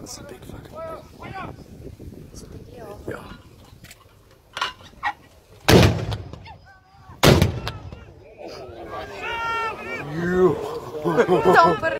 That's a big fucking thing. It's a big deal. Yeah. You. Don't put it